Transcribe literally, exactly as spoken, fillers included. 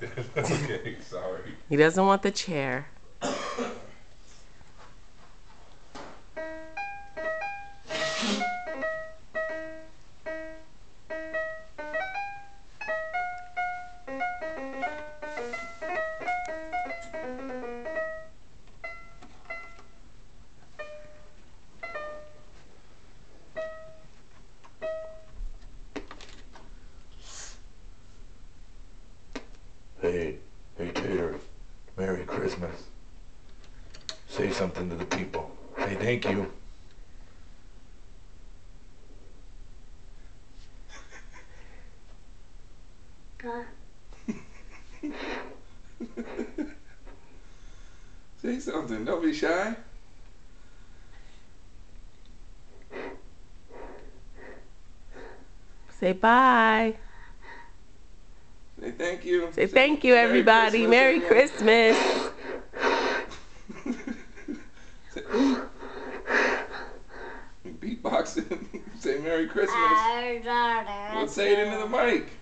that. Okay, sorry. He doesn't want the chair. Hey, hey Tater, Merry Christmas. Say something to the people. Say thank you. Say something, don't be shy. Say bye. Say thank you. Say thank you, everybody. Merry Christmas. Beatboxing. Say Merry Christmas. Let's say it into the mic.